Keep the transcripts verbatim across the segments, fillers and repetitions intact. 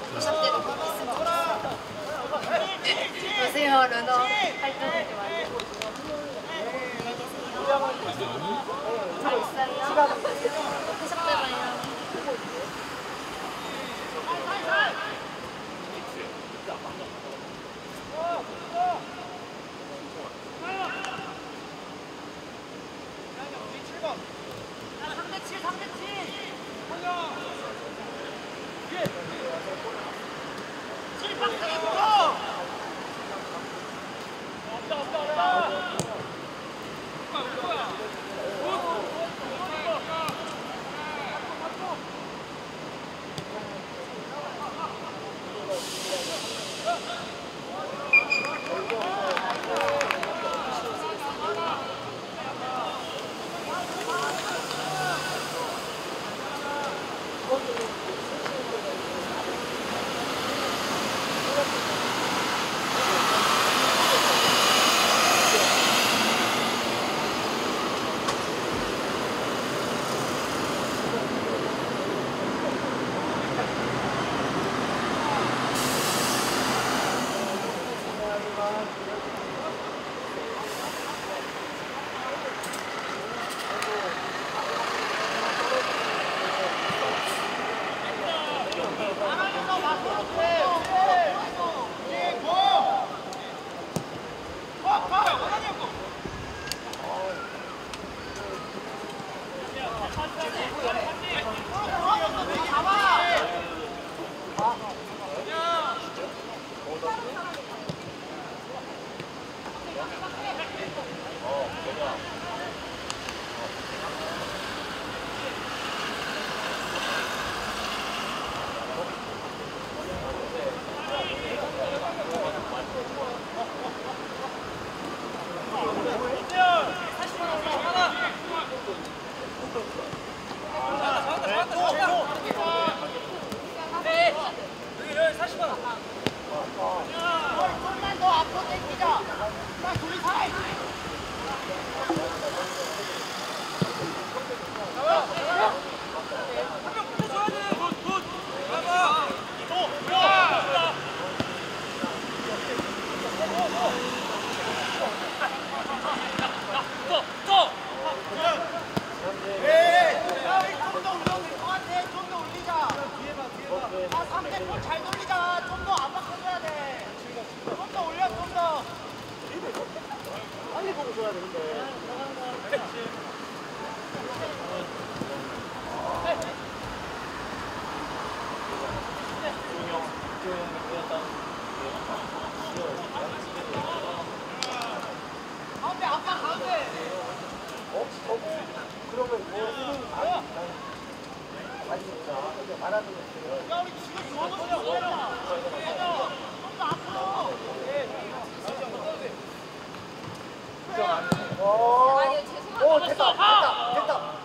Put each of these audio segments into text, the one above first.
도샵 때도 꼭 있으면 좋겠어. 보세요, 르노 활동하지 말고. 안녕히 계세요. 잘 있어요. 도샵 때 봐요. 삼 대 칠, 삼 대 칠. 칠 박스에 붙어. 없다, 없다, 없다. 잘 돌리자. 좀 더 압박해줘야 돼. 좀 더 올려, 좀 더. 빨리 보고 줘야 되는데. 가운데, 압박 가운데. 어? 어? 그러면 뭐? 아니, 진짜. 말하는 거. 야, 우리 지금 좋아 보여. 좀더 앞으로. 어, 아니, 죄송합니다. 오, 됐다, 됐다, 됐다.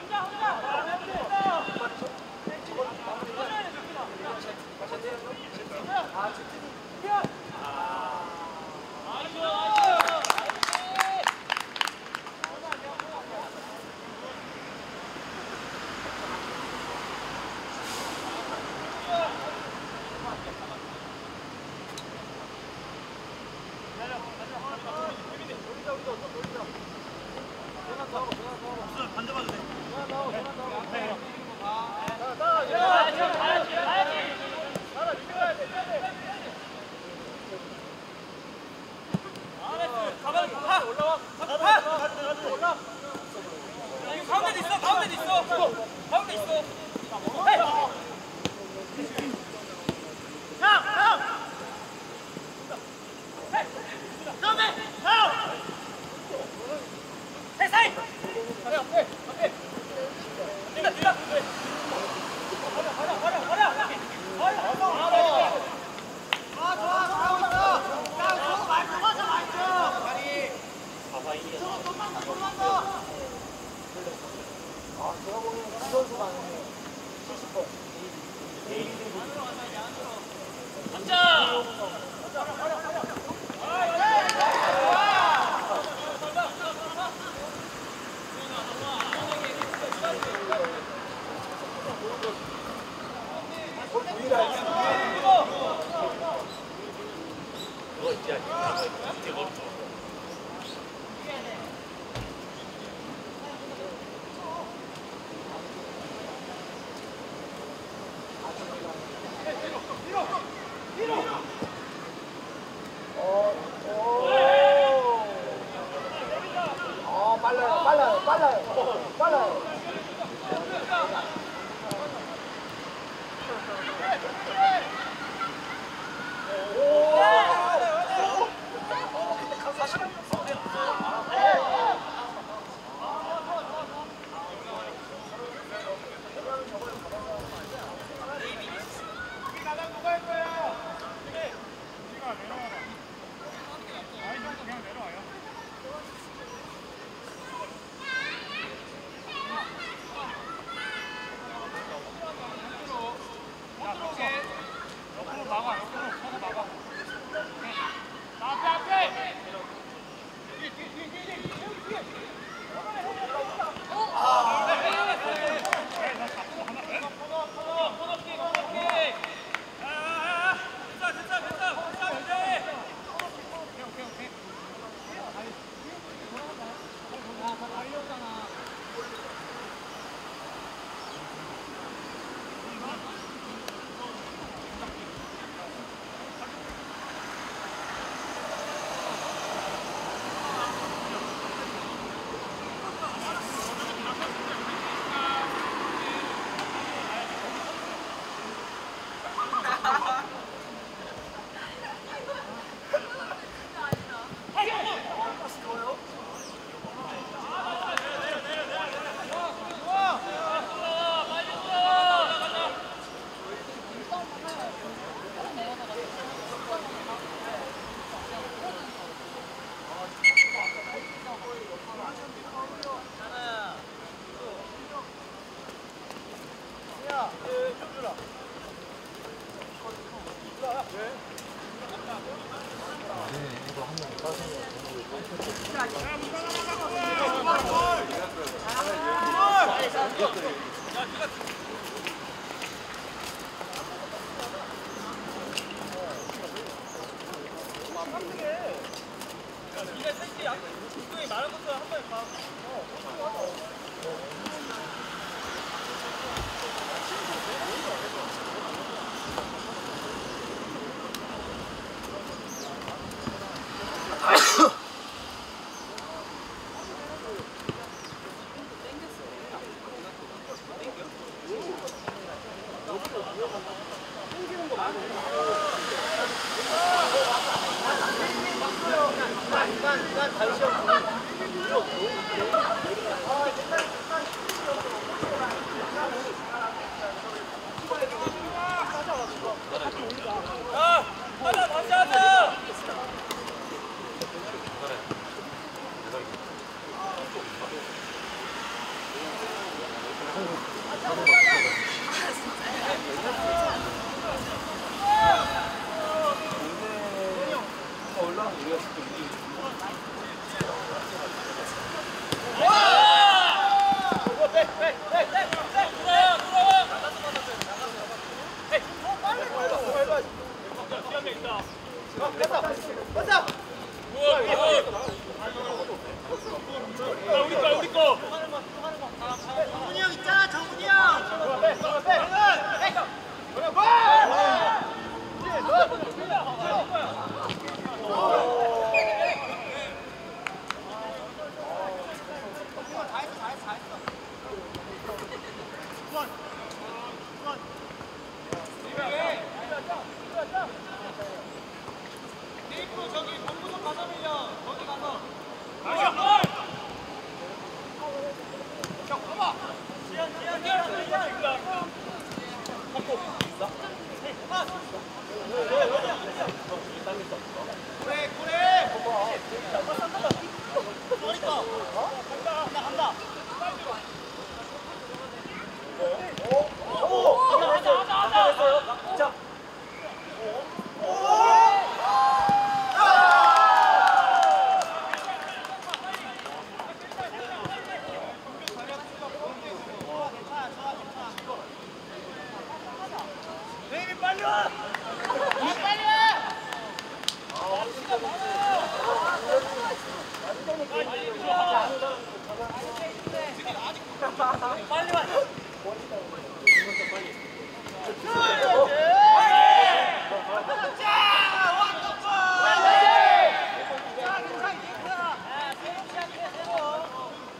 가운데도 있어, 가운데도 있어, 가운데 있어. 형, 형. 그다음에 형. 세사이. 앞에, 앞에, 앞에. 뛰다, 뛰다. 버려, 버려, 버려, 버려. 버려. 아, 좋아, 잘하고 있어. 야, 저거 말고 맞아, 말고. 다리. 저거 좀만 더, 좀만 더. 아, 제가 보기엔 그 선수가 아니에요. 칠십 번. 앉아. 유일하게 빨라요, 빨라요, 빨라요, 빨라요. 니네 셋이 양 운동이 많은 것도 한 번에 가. 야, 하자, 다시 하자. 우리 거, 우리 거. 정훈이 형 있잖아, 정훈이 형. 저기 본부석 가서 밀려. 거기 가서. 형, 봐봐. 지연, 지연, 지연, 지연. 그래, 그래. 머리꺼. 간다, 간다. 하자, 하자, 하자. 자. 빨리 와! 빨리 와! 빨리 와! 자,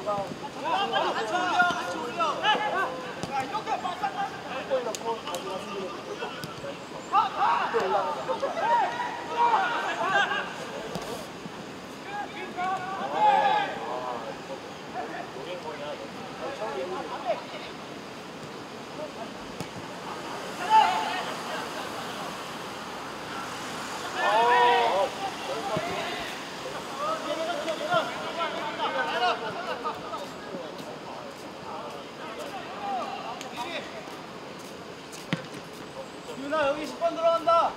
같이 올려, 같이 올려. 야, 이렇게 바싹 골 넣고 마지막 승리를 또 올라가자. 유나 여기 십 번 들어간다.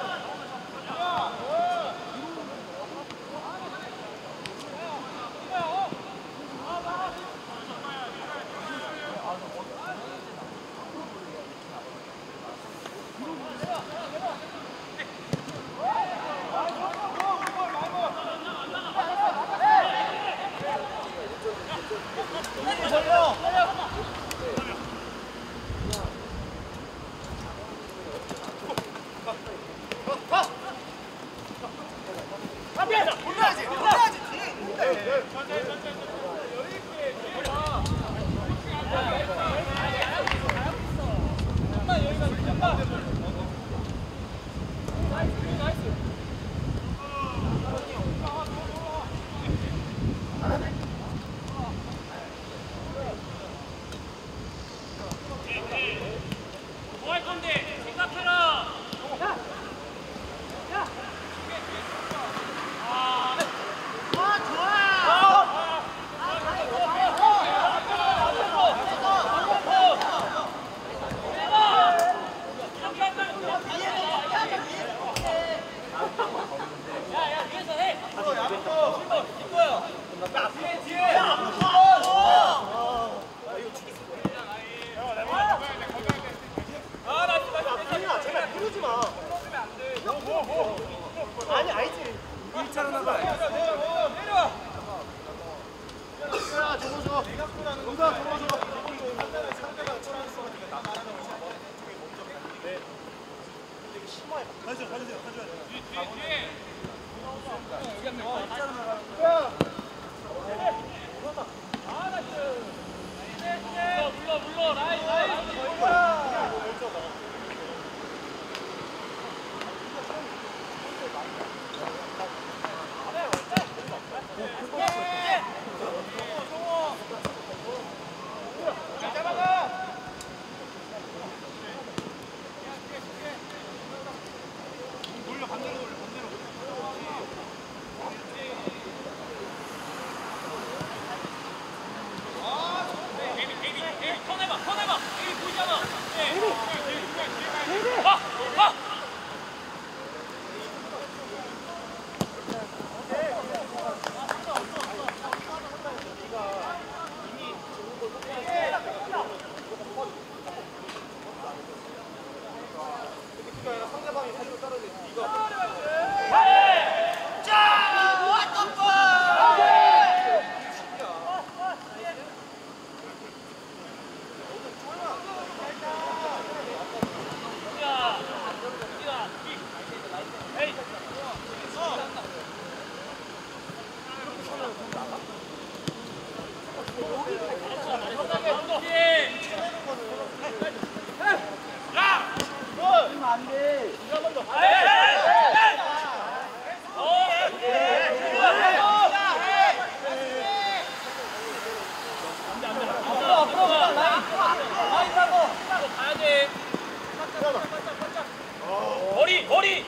머리 머리.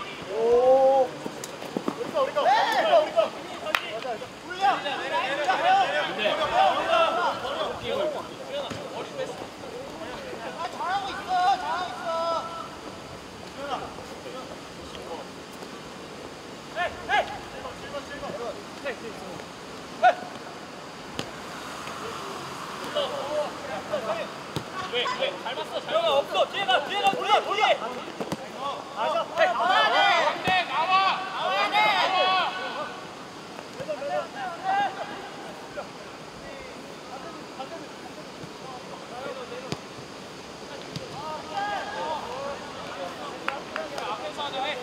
오. 우리가 우리가 우리가 우리가. 올려. 아, 잘하고 있어. 잘하고 있어. 에이 에이. 왜, 왜? 잘 봤어, 잘 봤어. 없어. 뒤에가, 뒤에가, 뒤에, 뒤에. 나와야 돼. 나와야 돼. 나와. 나와야 돼. 앞에서 하자, 해.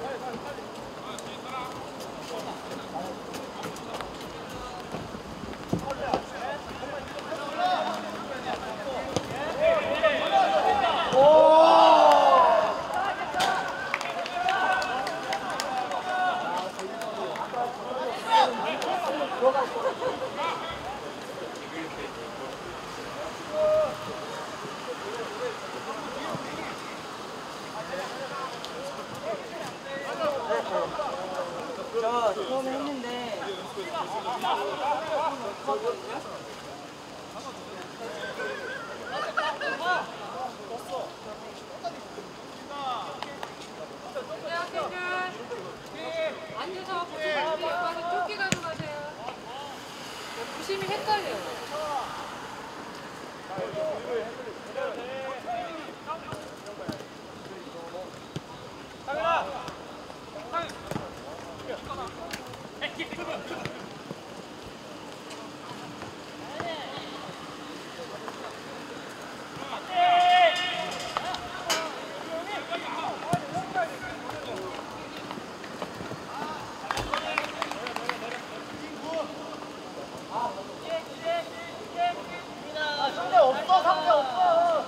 저 처음에 했는데 앉아서 보시면 와서 쫓기 가는 거세요. 보시면 헷갈려요. 상대 없어, 상대 없어.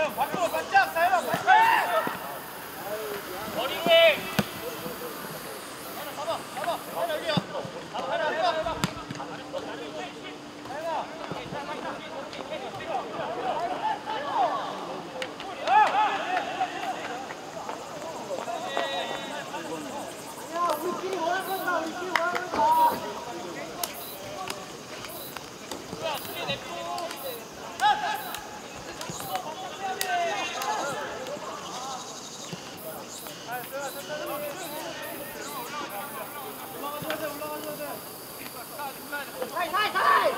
밖으로 바짝 사이로 바짝. 머리. 잡아 잡아. 하나 여기야. 하나 해봐 해봐. 야, 우리끼리 원하는 거다. 우리끼리 원하는 거. 사이, 사이, 사이.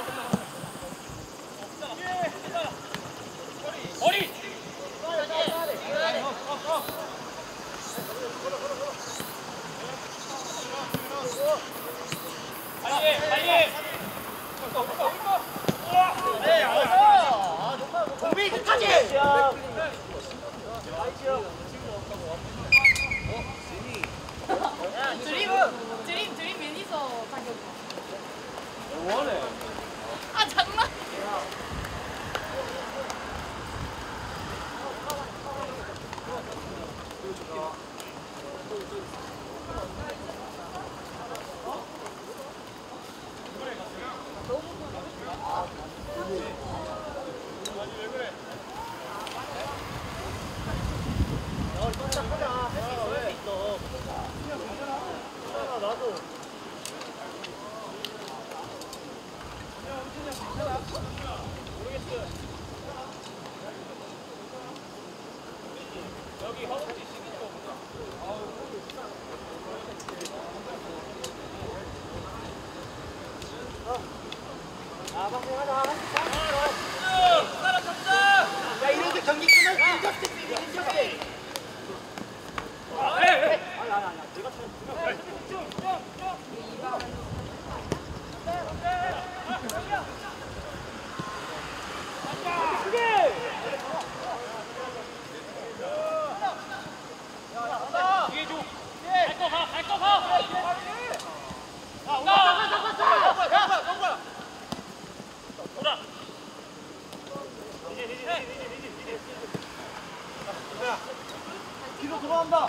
머리. 빨리 해, 빨리 해. 네, 알았어. 공비 끝까지. 드림, 드림, 드림 매니저 자격. 뭐하네? 아, 장난. 여기 허벅지 시키는 거구나. 아, 방송하자. 따라 잡자. 야 이렇게 경기 끝날 인적대 인적대. 아, 해, 해. 뒤에 줘. 갈 거 가, 갈 거 가. 돌아. 뒤로 돌아간다.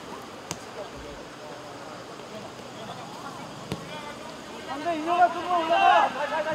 안돼, 인호가 쪽으로 올라가.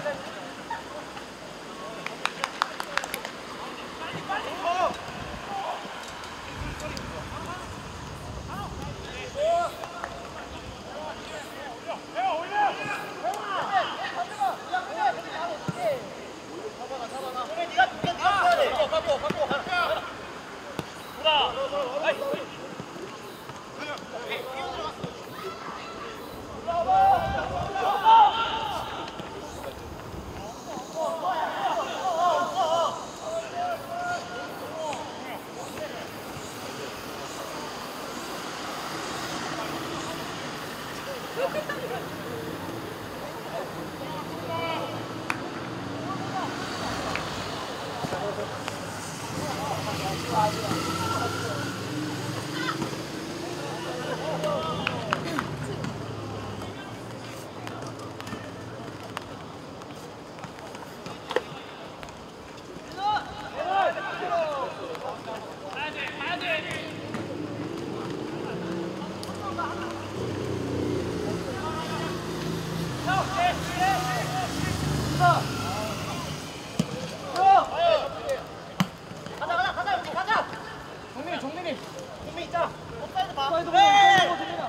정민이, 정민이. 공비 있자. 옵사이드 봐. 사이드 보고, 네. 사이드 보고, 정민아.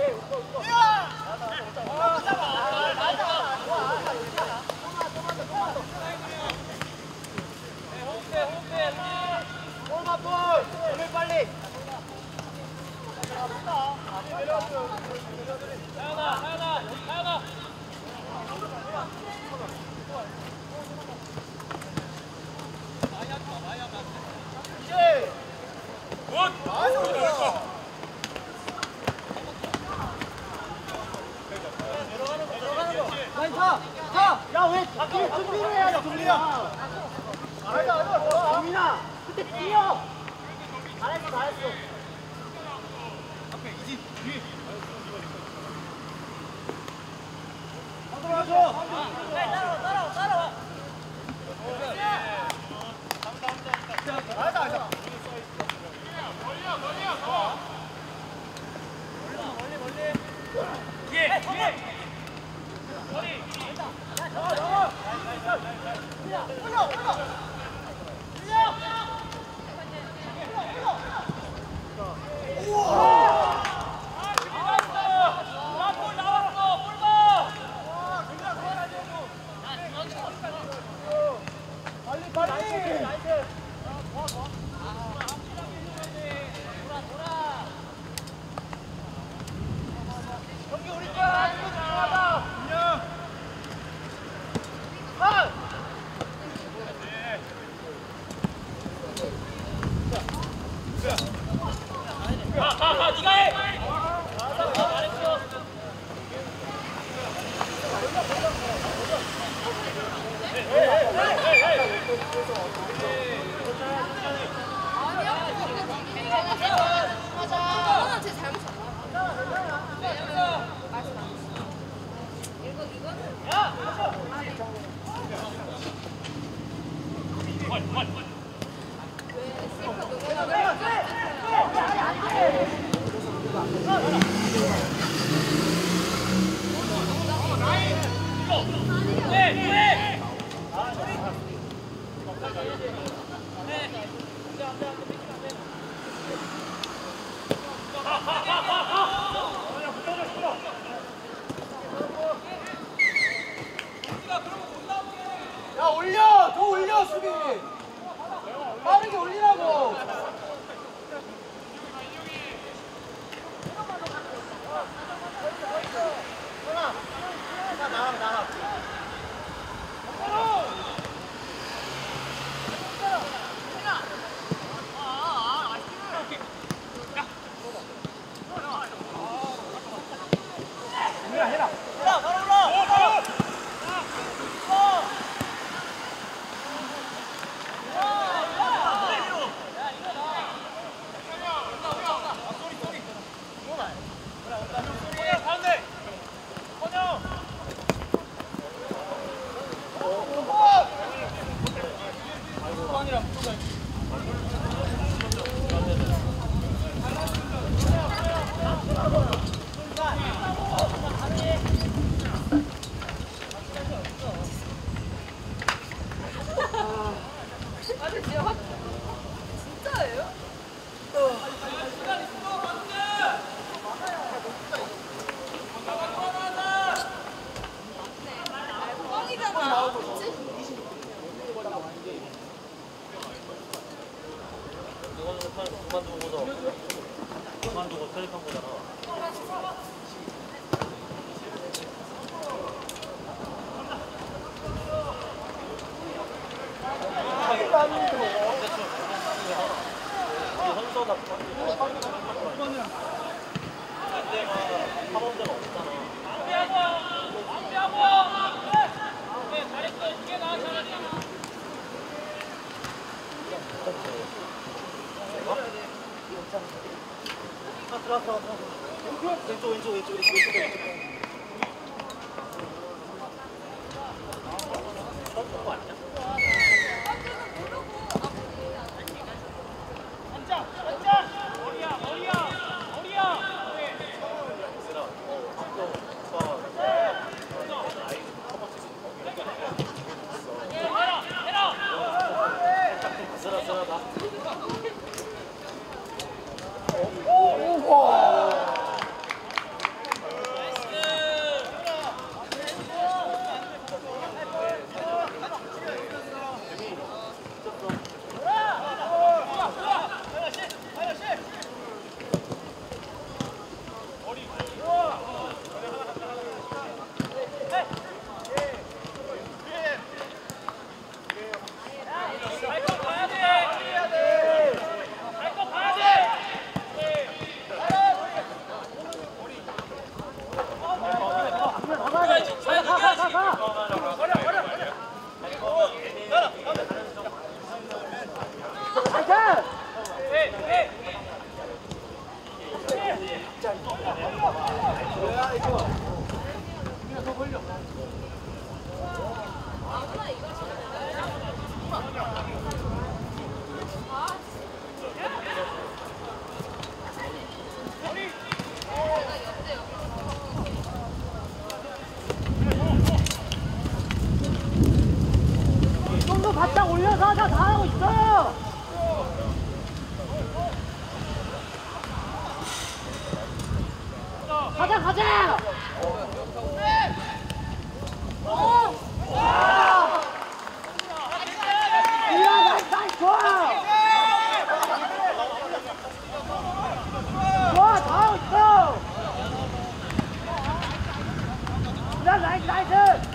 볼만 볼. 공비 빨리. 하연아, 하연아, 하연아. 이제. 굿. 나이스. 라인 타! 타! 야, 왜 뒤에 준비를 해야지, 준비야. 아니다 아니다. 정민아, 그때 뛰어! 잘했어, 잘했어. 들어와줘. 나이스. 뒤에 뒤에 가가가 네가 해. 잘했어. 맞아. 제 잘못 쳤나? 왜냐면 말씀 안 했어. 이거 이거는 왜 셀카 네, 네. 야 올려! 더 올려 수비! 빠르게 올리라고! 나 나가 나가 해라 해라 해라 바로 올라 아 근데 진짜 확 진짜예요? 뻥이잖아. 그치? 이거는 그만두고서 그만두고 편집한 거잖아. 선수가 학원대가 없잖아. 준비하고, 준비하고. 네, 잘했어. 이게 나 잘했잖아. 아 들어와 들어와 들어와 왼쪽 왼쪽 왼쪽 왼쪽 왼쪽 왼쪽 처음 본거 아니야? 머리야, 머리야, 머리야. 해라, 해라. 쓰라쓰라다 할거 가야 돼. 할거 가야 돼. 네, 네. 아무나 이거 아 진짜. 가자! 이야, 나이스, 나이스, 좋아! 좋아, 다운, 다운! 야, 나이스, 나이스!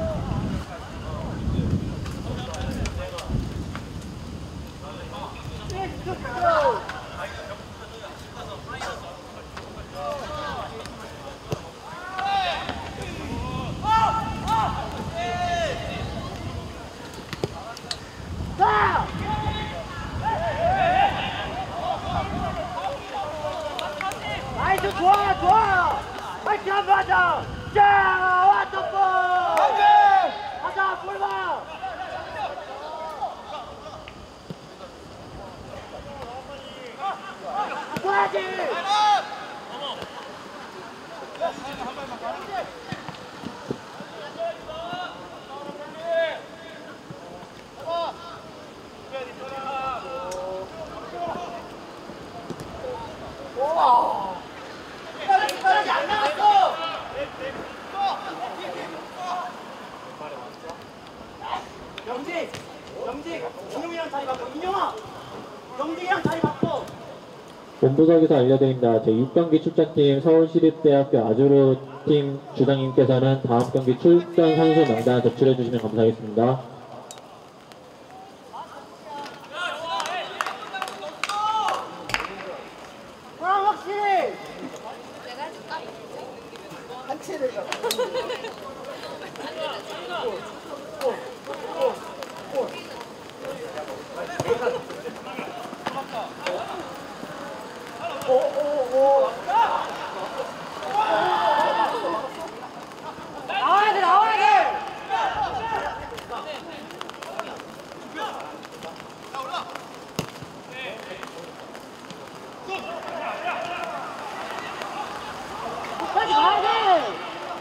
자! 나이스, 좋아, 좋아! 파이팅 한번 하자! 자, 왔다, 볼! 가자, 볼 봐! 좋아야지! 끝까지 안 나갔어! 영직! 영직! 인용이랑 자리 바꿔! 인용아! 영직이랑 자리 바꿔! 본부석에서 알려드립니다. 제육 경기 출전팀 서울시립대학교 아주로팀 주장님께서는 다음 경기 출전 선수 명단 제출해 주시면 감사하겠습니다. 그럼 확실히! 내가 해줄까? 한 채를 가. 나와야 돼, 나와야 돼! 끝까지 가야 돼!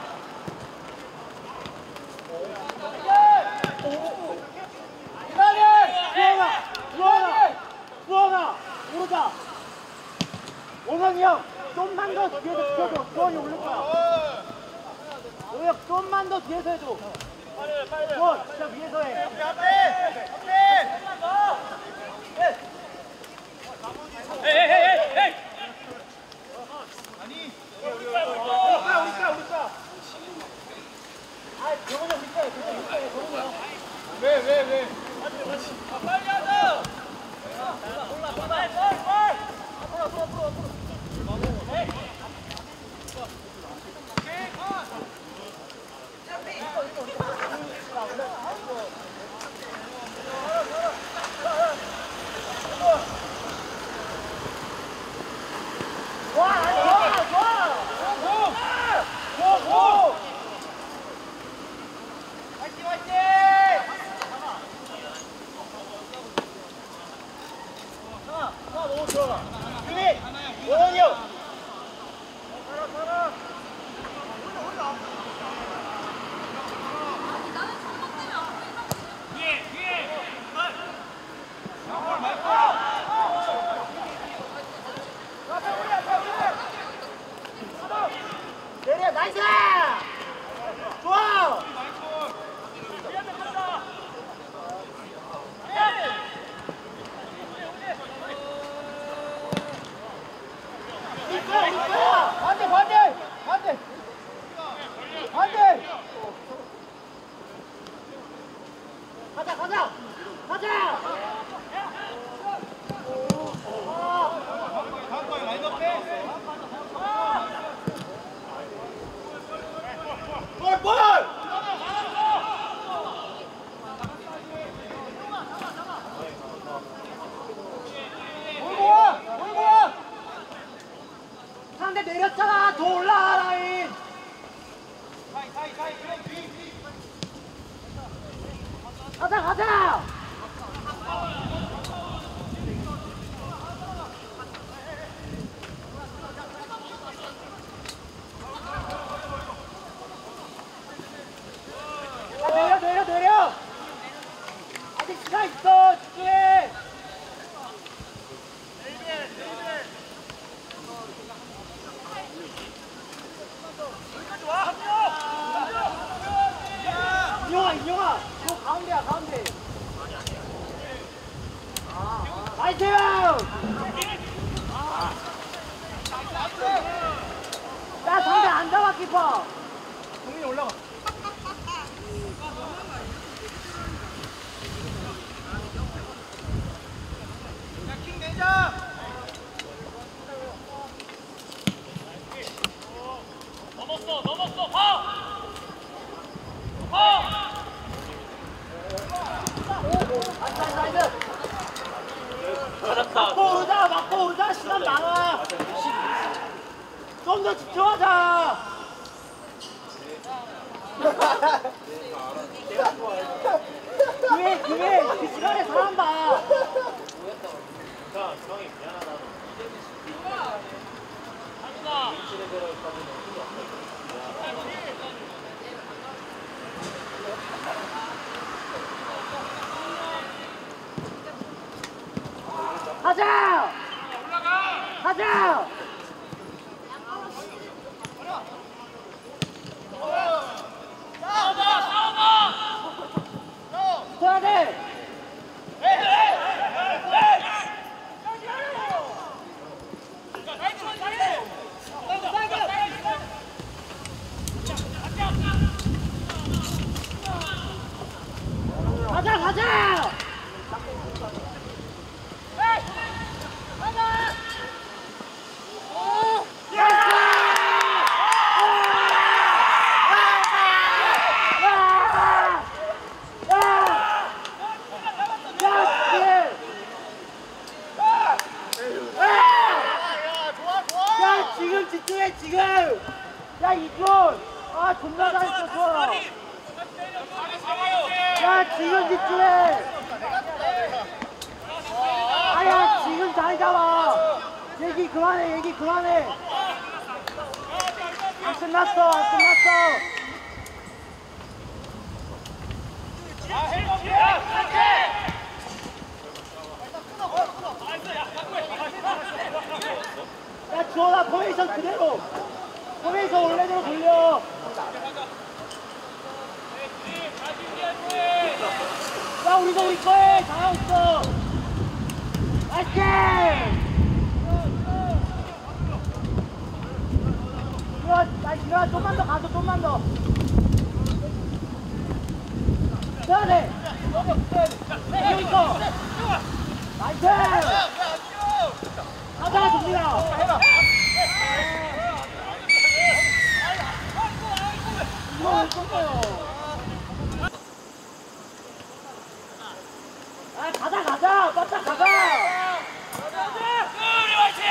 수원아! 수원아! 수원아! 오르자! 오성이 형! 좀만 더 뒤에서 지켜줘! 수원이 오를 거야! 오혁 좀만 더 뒤에서 해줘! 수원! 진짜 위에서 해! 아, 병원에 우리 거야! 우리 거야! 병원이야! 왜, 왜, 왜? 빨리 하자. 좋아! 좋아! 좋아! 고! 고! 화이팅 화이팅! 하나, 하나 너무 들어가. 유리, 오영이 형. 살아, 살아. 아니 나는 전망 때문에 안 보인다고. 뒤에 뒤에. 내려, 나이스! 좋아! 이거야, 이거야! 반대, 반대! 반대! 반대! 가자, 가자! 가자! 나이스! 야, 상대 안 잡아, 키퍼! 정민이 올라가. 킹 내자. 넘었어, 넘었어, 봐! 봐! 막고 오자, 막고 오자, 시간 많아! 좀 더 집중하자! 뒤에, 뒤에, 그 시간에 사람 봐! 가자! 가자! 싸워봐, 싸워봐! 붙어야 돼! 가자, 가자! 야, 지금 집중해, 지금! 야, 이준! 아, 존나 잘했어, 좋아! 야, 지금 집중해! 아야, 지금 잘 잡아! 얘기 그만해, 얘기 그만해! 안 끝났어, 안 끝났어! 야, 주원아, 포메이션 그대로! 포메이션 원래대로 돌려! 야, 우리도 우리 거에 잘하고 있어! 화이팅! 일어나, 나 일어나, 좀만 더 가서, 좀만 더! 써야 돼! 여기 있어! 나이스! 가자, 정민아! 이거 왜 쏜거요? 아, 가자, 가자! 바짝 가자! 우리 화이팅!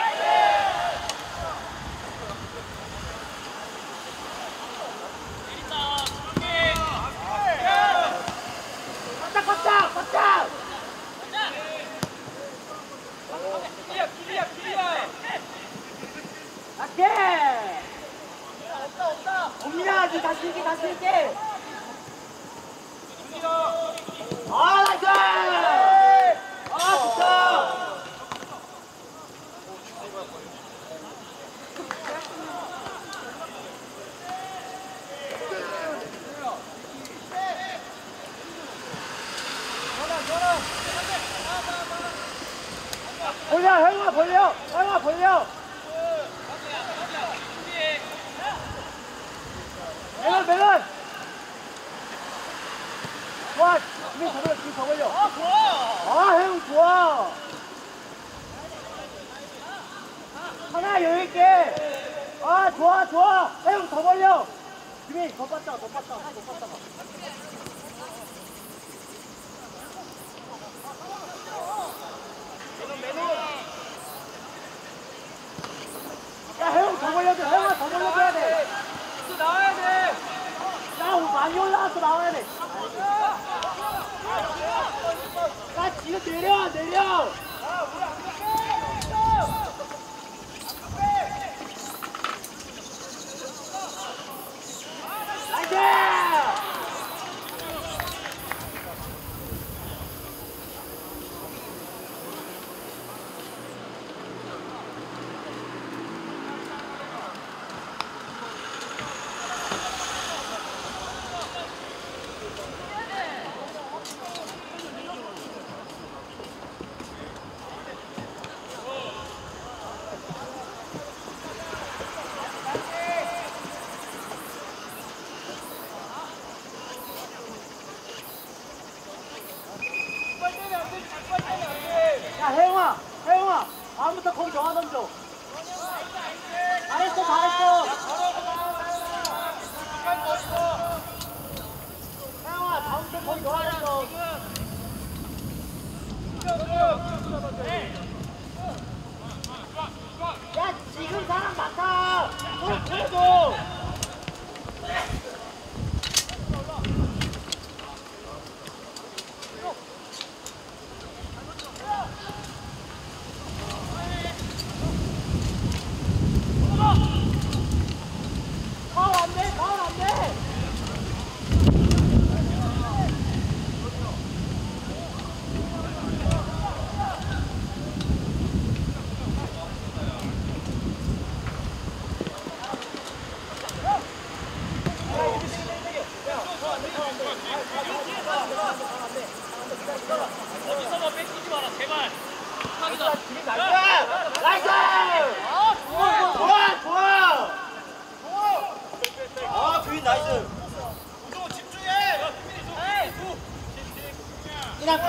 바짝, 바짝! 바짝! 길이야, 길이야, 길이야! 오케이! 정민아, 니 다시 있게, 다시 있게! 아, 나이스! 아, 좋다! 벌려, 형아, 벌려! 형아, 벌려! 매건, 매건! 좋아! 지금 더 벌려, 지금 더 벌려! 아, 좋아! 아, 형 좋아! 하나 여유있게! 아, 좋아, 좋아! 형 더 벌려! 지민, 더 빴다가, 더 빴다가, 더 빴다가. 야, 형 더 벌려줘! 형아 더 벌려줘야 돼! 또 나와야 돼! 야, 많이 올라왔어, 나와야 돼! 야, 지금 내려, 내려! 나이스! 나이스! 좋아, 좋아! 아, 주인 나이스! 이나크!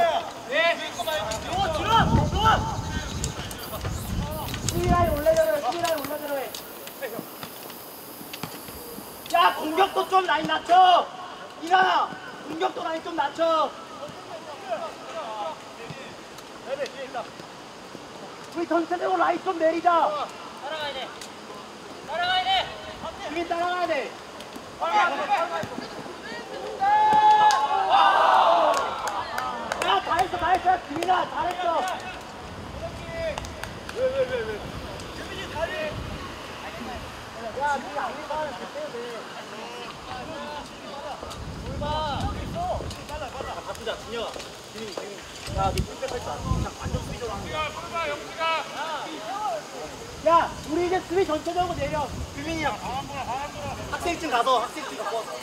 수비라인 올려내려, 수비라인 올려내려 해. 야, 공격도 좀 라인 낮춰! 이나! 공격도 라인 좀 낮춰! 우리 전체적으로 라인 좀 내리자! 따라가야 돼. 따라가야 돼. 주인 따라가야 돼! 야, 다 했어, 다 했어! 주인아, 잘했어! 야, 니가 안 해봐. 그때도 돼. 바꾸자, 준혁아. 준이, 준이. 야, 니 풀백 할 줄 알아. 그냥 완전 수비적으로 하는 거야. 야, 우리 이제 수비 전체적으로 내려. 규민이 형. 학생증 가서 학생증 갖고 와서.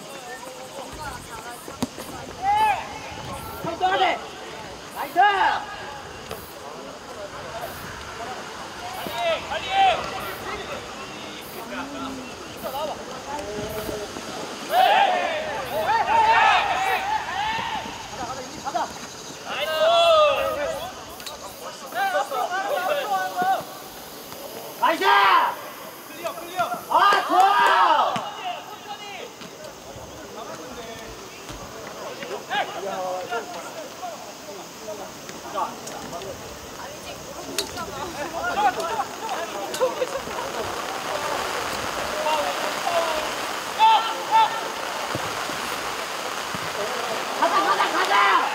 형 떠야 돼. 나이스. 빨리 해. 가자. 나이스. 나이스. 클리어, 클리어. 아, 좋아. 가자, 가자, 가자.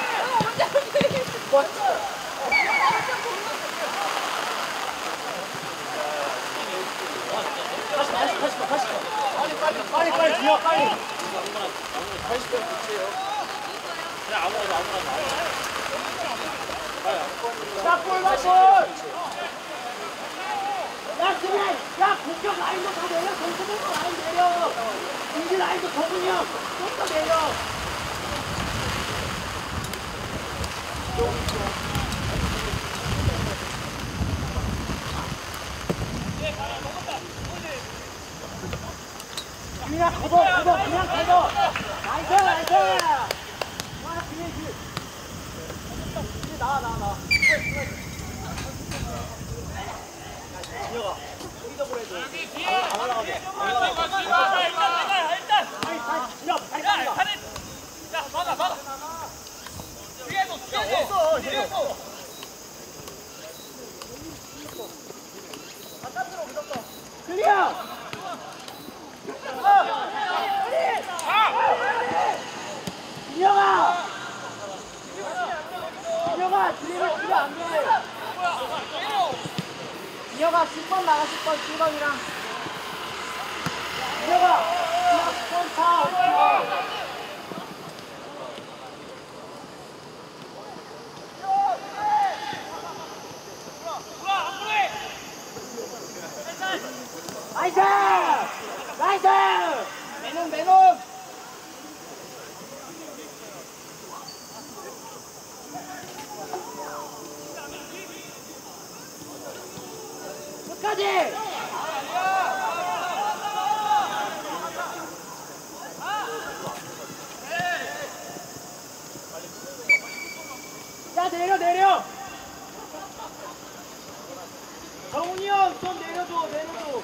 다시, 다시, 다시, 다시. 빨리, 빨리, 빨리, 빨리, 준혁, 빨리. 자, 볼, 볼. 야, 수빈! 야, 공격 라인도 다 내려! 전체적으로 라인 내려! 인지 라인도 적은이 형! 좀 더 내려! 그냥 걷어, 걷어, 그냥 걷어! 나이스, 나이스! 와, 그냥, 그. 이제 나와, 나와, 나와. 진혁아, 수비적으로 해줘. 안 올라가게. 안 올라가게. 일단 일단. 다시, 다시, 진혁, 다시 야, 갑니다. 다리. 야, 막아, 막아. 뒤에서, 뒤에서. 뒤에서. 클리어! 진혁아! 진혁아, 드리블 치면 안 돼! 진혁아, 십 번 나가, 십 번, 칠 번이랑. 진혁아, 십 번 차, 어디야? 나이스! 나이스! 매놈, 매놈! 끝까지! 야, 내려, 내려! 정훈이 형, 좀 내려줘, 내려줘.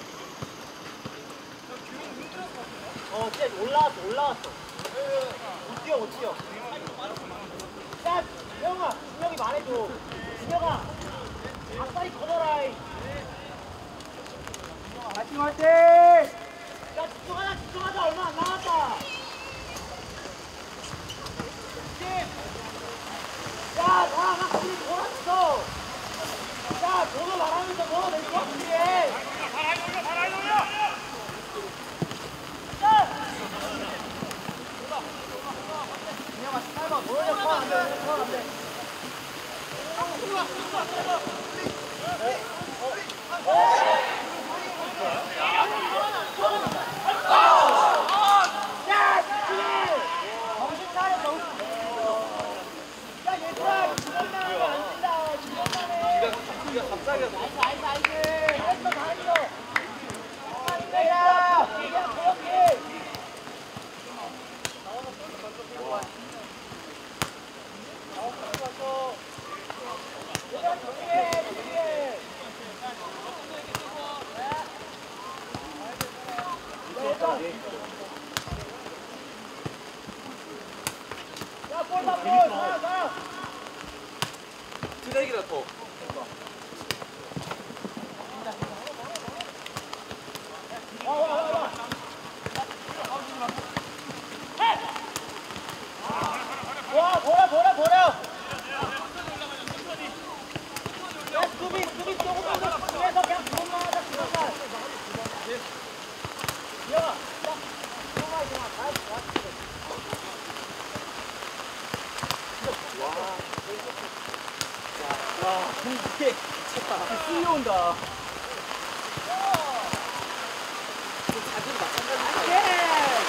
어, 진짜 올라왔어, 올라왔어. 못 뛰어, 못 뛰어. 야, 형아, 진혁이 말해줘. 진혁아, 앞다리 걷어라. 화이팅, 화이팅! 야, 집중하자, 집중하자. 얼마 안 남았다. 야, 나, 나 거기 돌았어. 야, 너도 말하면서 너도 내 거지. 바라이 돌려, 바라이 돌려. 진혁아, 십팔 번. 너는 더 안 돼, 너는 더안 돼. 야, 집중해! 정신 차려, 정신. 야, 얘들아, 이거 두 번만 하면 안 된다. 두 번만 해. 쓰레기다 더. 와, 버려, 버려, 버려. 야, 수비, 수비 조금만 더 집중해서 그냥 그것만 하자, 그것만. 야, 야, 그것만 이제 막 잘, 잘. 와, 와, 이게 미쳤다. 쓸려온다. 자기도 마찬가지야.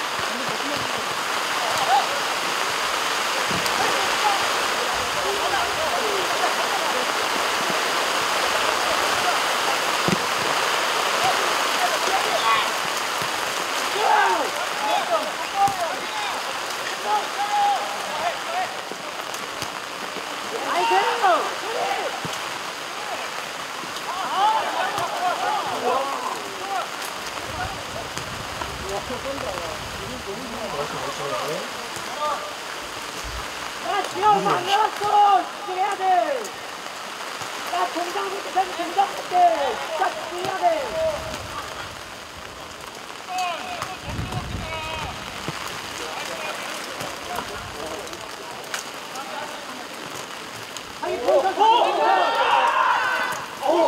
야, 지금 만들었어! 집중해야 돼! 야, 동작 밑에, 저기 동작 밑에! 자, 집중해야 돼! 아니, 동작 밑에! 오!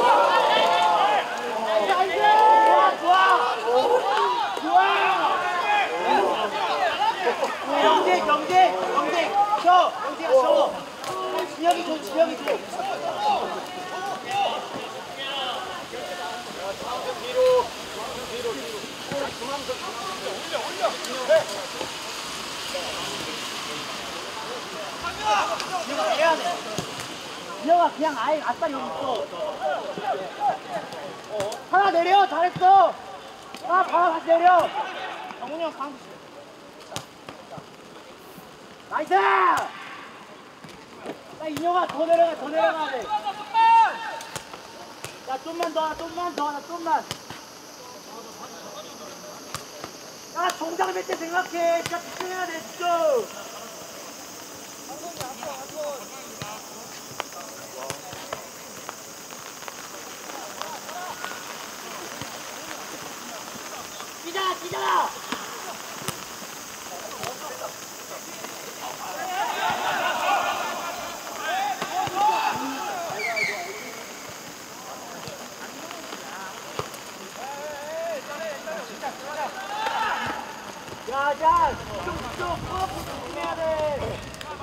나이스! 좋아! 좋아! 경제, 경제, 경제! 쳐! 경제가 쳐! 지혁이 줘, 지혁이 줘! 지혁아 해야 돼. 지혁아 그냥 아예 아싸리 여기 있어. 하나 내려. 잘했어. 하나 바로 다시 내려. 정훈이 형 방. 나이스. 야 인형아 더 내려가 더 내려가야 돼. 야 좀만 더 하나 좀만 더 하나 좀만. 야 정장 몇 대 생각해. 진짜 집중해야 돼 집중. 뛰자 뛰자. 야, 야, 좀, 좀, 어, 집중해야 돼.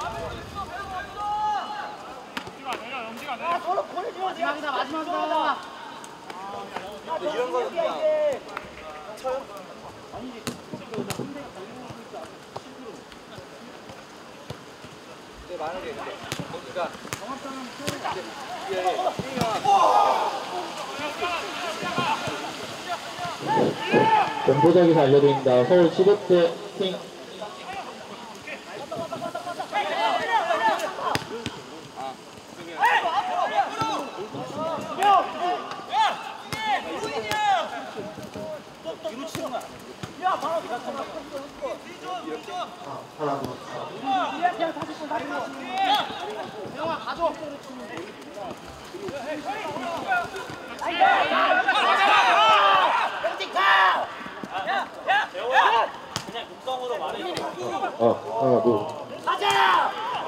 야, 서로 보내지 마. 마지막이다, 마지막이다. 근데 이런 거는 그냥 쳐요? 아니지. 근데 만약에 거기가 정합상은 이게 본부장에서 알려드립니다. 서울 십오 대 팀 뒤로 치는 거야. 야, 바로 네가 정답. 하나 그냥 그냥 다시 또 다리 거. 영아 가져. 그냥 육성으로 말해. 어, 하나 둘 가자.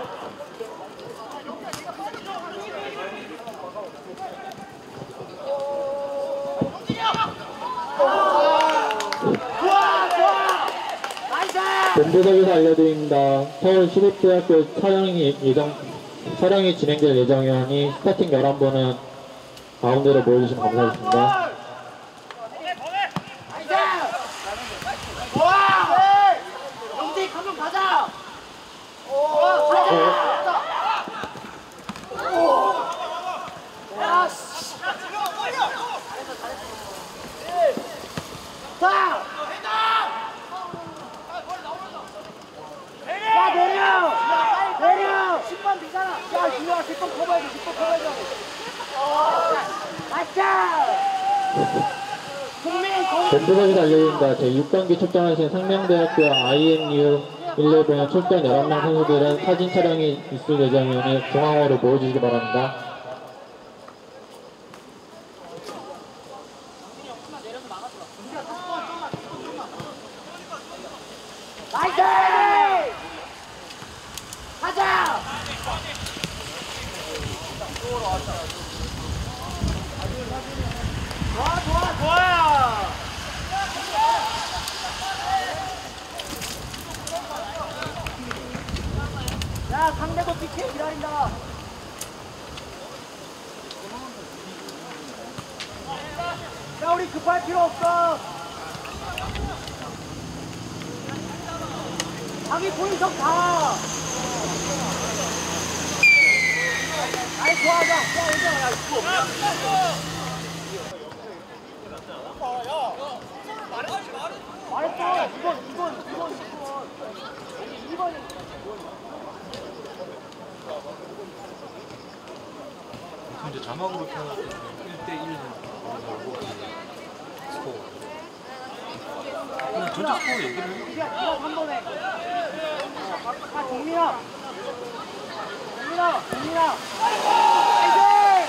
좋아, 좋아. 나이스. 본부장에서 알려드립니다. 서울 십오 대학교 촬영이 예정 촬영이 진행될 예정이오니 스타팅 열한 분은 가운데로 모여주시면 감사하겠습니다. 좋아! 영재 한번 가자! 좋아! 가자! 야, 씨! 자! 야, 내려! 내려! 십 번 되잖아! 야, 유아, 십 번 커버해줘, 십 번 커버해줘! 맞자! 본부장에서 알려드립니다. 제육 경기 출전하신 상명대학교 아이엠유 십일 출전 열한 명 선수들은 사진 촬영이 있을 예정이오니 중앙으로 모여주시기 바랍니다. 좋아 좋아 좋아. 야 상대도 피케 기다린다. 야 우리 급할 필요 없어. 자기 포지션 가. 아이 좋아하자. 야 이제 야 이거 없냐? 말했어. 이번 이번 이번 이번. 아니 이번이. 근데 자막으로 켜놓고 일 대 일은 나오고 스코어 그냥 전체 스코어 얘기를 해. 네가 네가 한 번에. 아 종민아. 종민아 종민아. 나이스.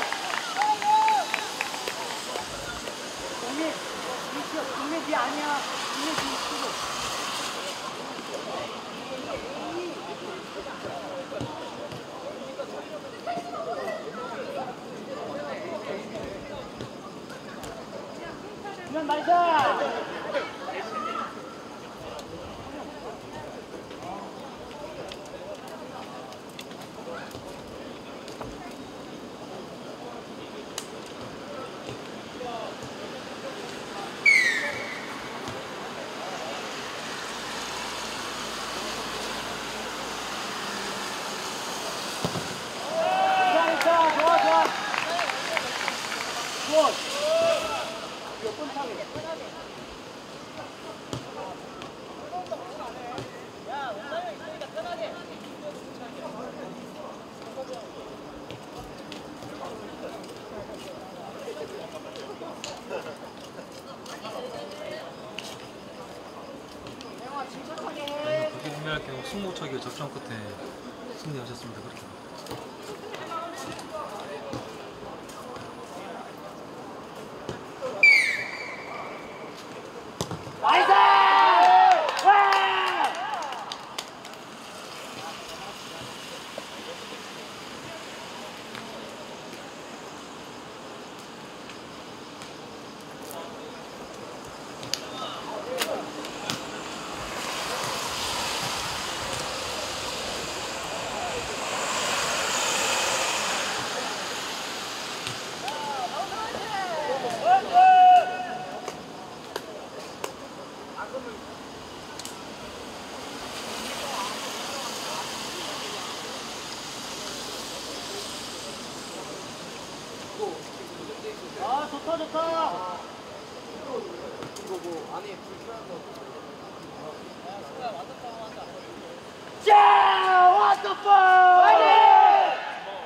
종민 니 종민 니 아니야. 종민 니 치고. 그냥 나이스. 좋아 좋아 좋아. 좋아. 몇 번 차게. 그렇게 분명할 경우 승부차기 접전 끝에 승리하셨습니다. 그렇게. 나이스! 와! 아 좋다 좋다. 이거 뭐 안에 불편한 거. 자, 왓더볼! 화이팅!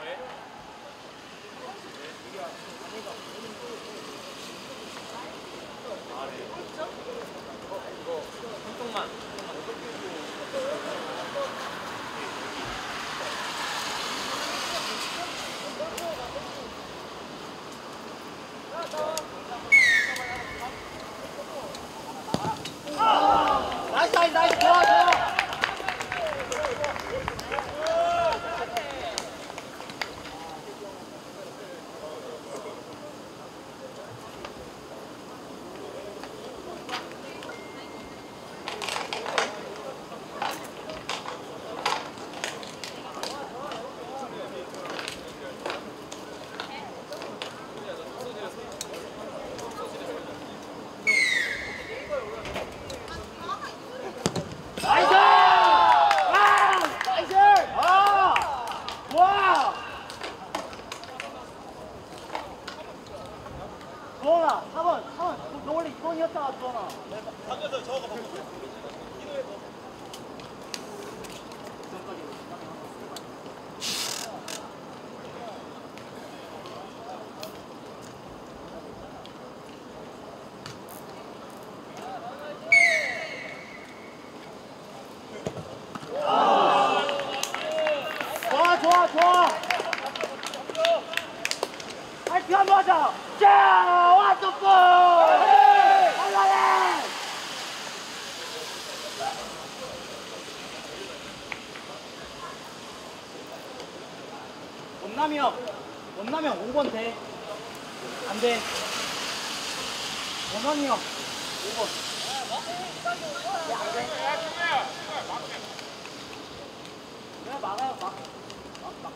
나이스 나이스 나이스 좋아 좋아. 나이스! 와! 나이스! 아! 와! 주원아, 사 번, 사 번. 너 원래 이 번이었잖아, 주원아. 당겨서 저거 봐. 좋아, 좋아, 좋아. 파이팅 한번 하자. 자, 왓더볼! 할만해! 원남이 형, 원나면 오 번 돼. 안 돼. 원원이 형 오 번. 야, 안 돼. 내가 막아요, 막. 막, 막.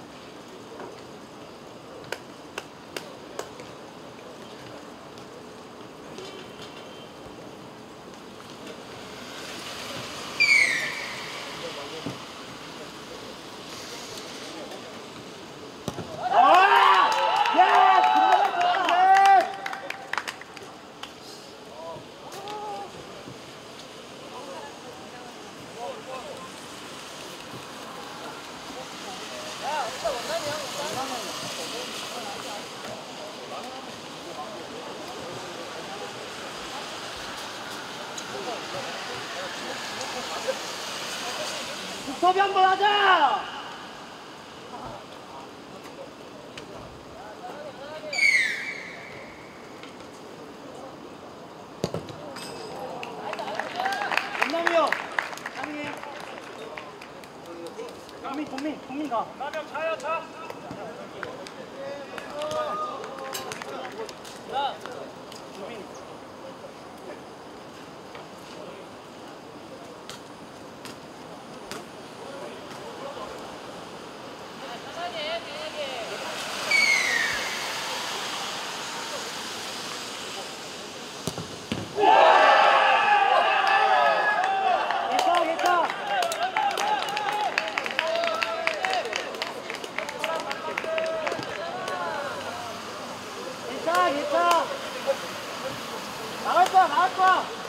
수비 한번 하자! 원남이 형! 아니 동민, 동민, 동민 가. 나명 차요 차. 자. 동민. 괜찮아, 괜찮아. 괜찮아, 괜찮아. 나갈 거야, 나갈 거야.